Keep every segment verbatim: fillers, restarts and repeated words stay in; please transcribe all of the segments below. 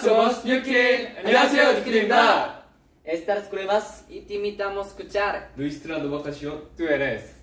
somos New Kid. 안녕하세요, 뉴키드입니다. Estas pruebas y te invitamos a escuchar Nuestra nueva canción, Tú eres.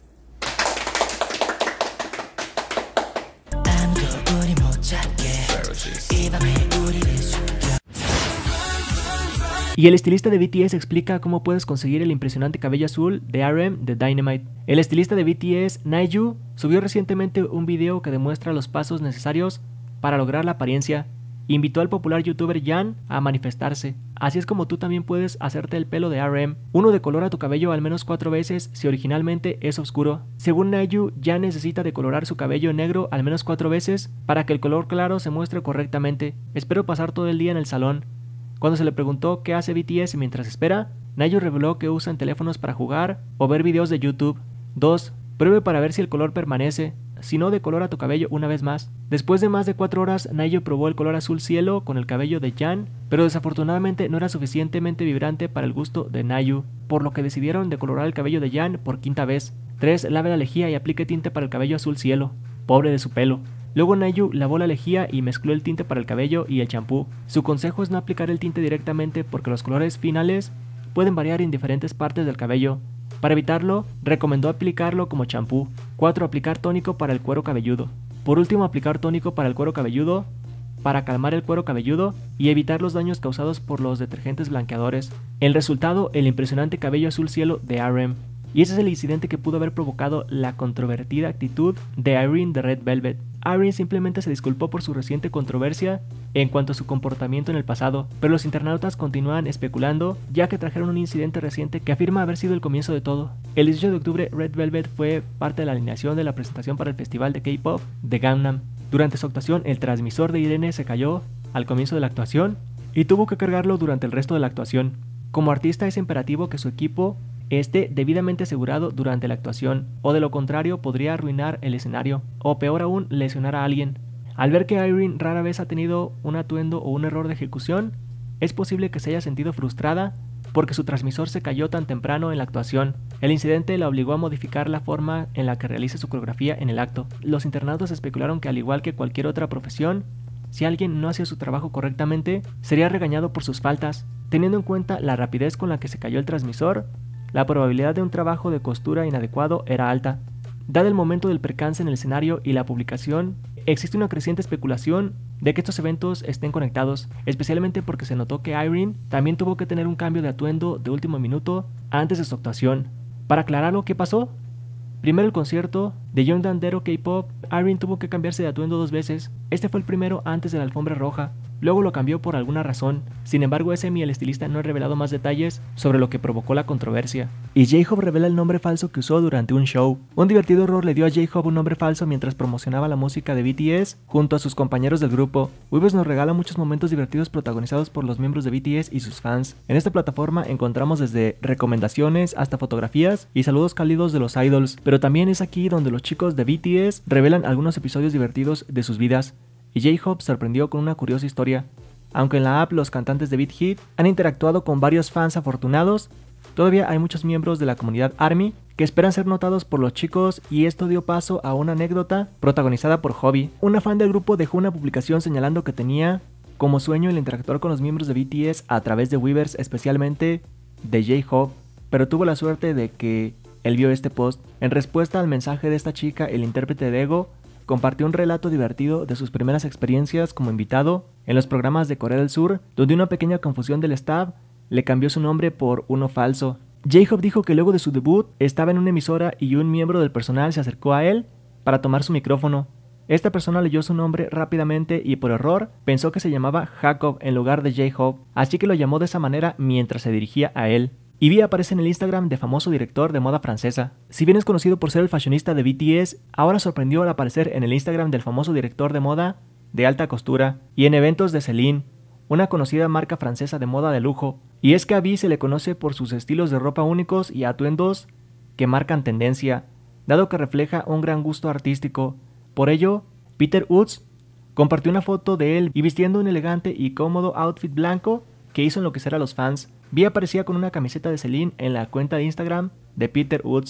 Y el estilista de B T S explica cómo puedes conseguir el impresionante cabello azul de R M de Dynamite. El estilista de B T S, Naiju, subió recientemente un video que demuestra los pasos necesarios para lograr la apariencia. Invitó al popular youtuber Jan a manifestarse. Así es como tú también puedes hacerte el pelo de R M. Uno decolora tu cabello al menos cuatro veces si originalmente es oscuro. Según Naiju, Jan necesita decolorar su cabello negro al menos cuatro veces para que el color claro se muestre correctamente. Espero pasar todo el día en el salón. Cuando se le preguntó qué hace B T S mientras espera, Naiju reveló que usan teléfonos para jugar o ver videos de YouTube. dos. Pruebe para ver si el color permanece. Si no, decolora tu cabello una vez más. Después de más de cuatro horas, Naiju probó el color azul cielo con el cabello de Jan, pero desafortunadamente no era suficientemente vibrante para el gusto de Naiju, por lo que decidieron decolorar el cabello de Jan por quinta vez. tres. Lave la lejía y aplique tinte para el cabello azul cielo. Pobre de su pelo. Luego Naiju lavó la lejía y mezcló el tinte para el cabello y el champú. Su consejo es no aplicar el tinte directamente porque los colores finales pueden variar en diferentes partes del cabello. Para evitarlo, recomendó aplicarlo como champú. cuatro. Aplicar tónico para el cuero cabelludo. Por último, aplicar tónico para el cuero cabelludo, para calmar el cuero cabelludo y evitar los daños causados por los detergentes blanqueadores. El resultado, el impresionante cabello azul cielo de R M. Y ese es el incidente que pudo haber provocado la controvertida actitud de Irene de Red Velvet. Irene simplemente se disculpó por su reciente controversia en cuanto a su comportamiento en el pasado, pero los internautas continúan especulando ya que trajeron un incidente reciente que afirma haber sido el comienzo de todo. El dieciocho de octubre, Red Velvet fue parte de la alineación de la presentación para el festival de K-pop de Gangnam. Durante su actuación, el transmisor de Irene se cayó al comienzo de la actuación y tuvo que cargarlo durante el resto de la actuación. Como artista es imperativo que su equipo esté debidamente asegurado durante la actuación, o de lo contrario podría arruinar el escenario, o peor aún, lesionar a alguien. Al ver que Irene rara vez ha tenido un atuendo o un error de ejecución, es posible que se haya sentido frustrada porque su transmisor se cayó tan temprano en la actuación. El incidente la obligó a modificar la forma en la que realiza su coreografía en el acto. Los internautas especularon que al igual que cualquier otra profesión, si alguien no hacía su trabajo correctamente, sería regañado por sus faltas. Teniendo en cuenta la rapidez con la que se cayó el transmisor, la probabilidad de un trabajo de costura inadecuado era alta. Dado el momento del percance en el escenario y la publicación, existe una creciente especulación de que estos eventos estén conectados, especialmente porque se notó que Irene también tuvo que tener un cambio de atuendo de último minuto antes de su actuación. Para aclararlo, ¿qué pasó? Primero el concierto de Young Dandero K-pop, Irene tuvo que cambiarse de atuendo dos veces. Este fue el primero antes de la alfombra roja. Luego lo cambió por alguna razón. Sin embargo, S M y el estilista no han revelado más detalles sobre lo que provocó la controversia. Y J-Hope revela el nombre falso que usó durante un show. Un divertido error le dio a J-Hope un nombre falso mientras promocionaba la música de B T S junto a sus compañeros del grupo. Weebus nos regala muchos momentos divertidos protagonizados por los miembros de B T S y sus fans. En esta plataforma encontramos desde recomendaciones hasta fotografías y saludos cálidos de los idols, pero también es aquí donde los chicos de B T S revelan algunos episodios divertidos de sus vidas. Y J-Hope sorprendió con una curiosa historia. Aunque en la app los cantantes de Beat Hit han interactuado con varios fans afortunados, todavía hay muchos miembros de la comunidad ARMY que esperan ser notados por los chicos, y esto dio paso a una anécdota protagonizada por Hobby. Una fan del grupo dejó una publicación señalando que tenía como sueño el interactuar con los miembros de B T S a través de Weverse, especialmente de J-Hope, pero tuvo la suerte de que él vio este post. En respuesta al mensaje de esta chica, el intérprete de Ego compartió un relato divertido de sus primeras experiencias como invitado en los programas de Corea del Sur, donde una pequeña confusión del staff le cambió su nombre por uno falso. J-Hope dijo que luego de su debut estaba en una emisora y un miembro del personal se acercó a él para tomar su micrófono. Esta persona leyó su nombre rápidamente y por error pensó que se llamaba Jacob en lugar de J-Hope, así que lo llamó de esa manera mientras se dirigía a él. Y V aparece en el Instagram de famoso director de moda francesa. Si bien es conocido por ser el fashionista de B T S, ahora sorprendió al aparecer en el Instagram del famoso director de moda de alta costura y en eventos de Celine, una conocida marca francesa de moda de lujo. Y es que a V se le conoce por sus estilos de ropa únicos y atuendos que marcan tendencia, dado que refleja un gran gusto artístico. Por ello, Peter Woods compartió una foto de él y vistiendo un elegante y cómodo outfit blanco que hizo enloquecer a los fans. V aparecía con una camiseta de Celine en la cuenta de Instagram de Peter Woods.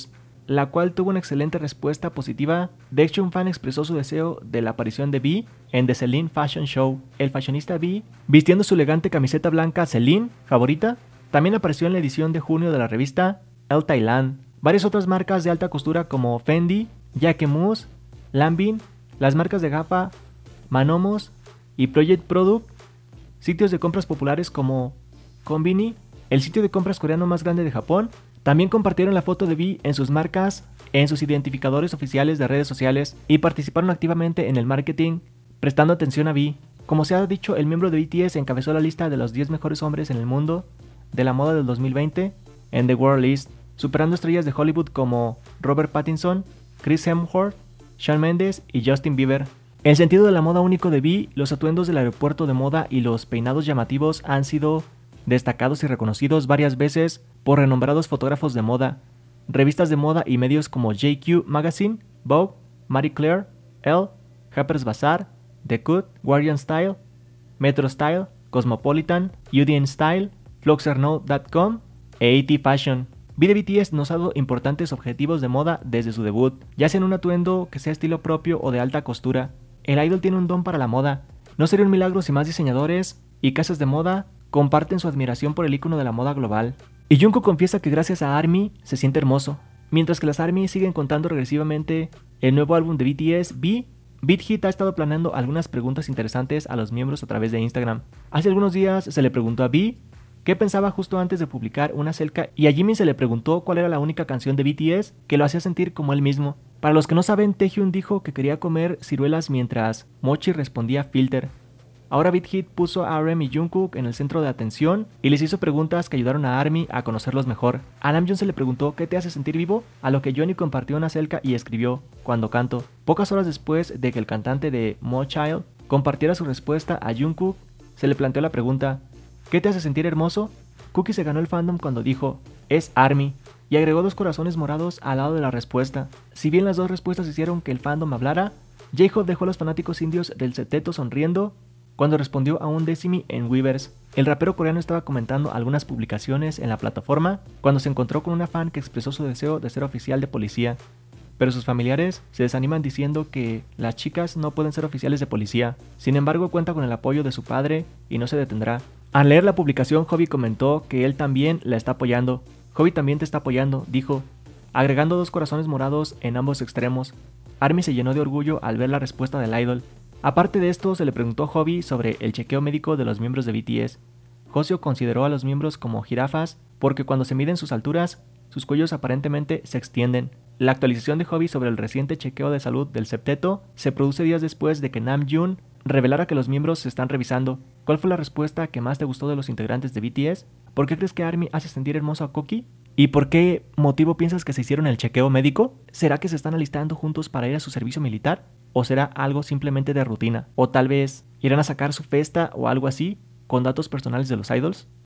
la cual tuvo una excelente respuesta positiva. De hecho, un fan expresó su deseo de la aparición de V en The Celine Fashion Show. El fashionista V, vistiendo su elegante camiseta blanca Celine, favorita, también apareció en la edición de junio de la revista Elle Thailand. Varias otras marcas de alta costura como Fendi, Jacquemus, Lanvin, las marcas de Gapa, Manomos y Project Product, sitios de compras populares como Konbini, el sitio de compras coreano más grande de Japón, también compartieron la foto de V en sus marcas, en sus identificadores oficiales de redes sociales y participaron activamente en el marketing, prestando atención a V. Como se ha dicho, el miembro de B T S encabezó la lista de los diez mejores hombres en el mundo de la moda del dos mil veinte en The World List, superando estrellas de Hollywood como Robert Pattinson, Chris Hemsworth, Shawn Mendes y Justin Bieber. El sentido de la moda único de V, los atuendos del aeropuerto de moda y los peinados llamativos han sido destacados y reconocidos varias veces por renombrados fotógrafos de moda, revistas de moda y medios como J Q Magazine, Vogue, Marie Claire, Elle, Harper's Bazaar, The Cut, Guardian Style, Metro Style, Cosmopolitan, U D N Style, Fluxernote punto com e A T Fashion. V de B T S nos ha dado importantes objetivos de moda desde su debut, ya sea en un atuendo que sea estilo propio o de alta costura. El idol tiene un don para la moda. No sería un milagro si más diseñadores y casas de moda comparten su admiración por el ícono de la moda global. Y Jungkook confiesa que gracias a ARMY se siente hermoso. Mientras que las ARMY siguen contando regresivamente el nuevo álbum de B T S, V, Beat Hit ha estado planeando algunas preguntas interesantes a los miembros a través de Instagram. Hace algunos días se le preguntó a V qué pensaba justo antes de publicar una selca, y a Jimin se le preguntó cuál era la única canción de B T S que lo hacía sentir como él mismo. Para los que no saben, Taehyung dijo que quería comer ciruelas mientras Mochi respondía Filter. Ahora Beat Hit puso a R M y Jungkook en el centro de atención y les hizo preguntas que ayudaron a ARMY a conocerlos mejor. A Namjoon se le preguntó ¿qué te hace sentir vivo?, a lo que Johnny compartió una selca y escribió cuando canto. Pocas horas después de que el cantante de Mo Child compartiera su respuesta a Jungkook, se le planteó la pregunta ¿qué te hace sentir hermoso? Cookie se ganó el fandom cuando dijo es ARMY y agregó dos corazones morados al lado de la respuesta. Si bien las dos respuestas hicieron que el fandom hablara, J-Hope dejó a los fanáticos indios del septeto sonriendo cuando respondió a un Decimi en Weverse. El rapero coreano estaba comentando algunas publicaciones en la plataforma cuando se encontró con una fan que expresó su deseo de ser oficial de policía, pero sus familiares se desaniman diciendo que las chicas no pueden ser oficiales de policía. Sin embargo, cuenta con el apoyo de su padre y no se detendrá. Al leer la publicación, Hobby comentó que él también la está apoyando. Hobby también te está apoyando, dijo, agregando dos corazones morados en ambos extremos. ARMY se llenó de orgullo al ver la respuesta del idol. Aparte de esto, se le preguntó a Hobby sobre el chequeo médico de los miembros de B T S. Joseo consideró a los miembros como jirafas porque cuando se miden sus alturas, sus cuellos aparentemente se extienden. La actualización de Hobby sobre el reciente chequeo de salud del septeto se produce días después de que Namjoon revelara que los miembros se están revisando. ¿Cuál fue la respuesta que más te gustó de los integrantes de B T S? ¿Por qué crees que ARMY hace sentir hermoso a Cookie? ¿Y por qué motivo piensas que se hicieron el chequeo médico? ¿Será que se están alistando juntos para ir a su servicio militar? ¿O será algo simplemente de rutina? ¿O tal vez irán a sacar su festa o algo así con datos personales de los idols?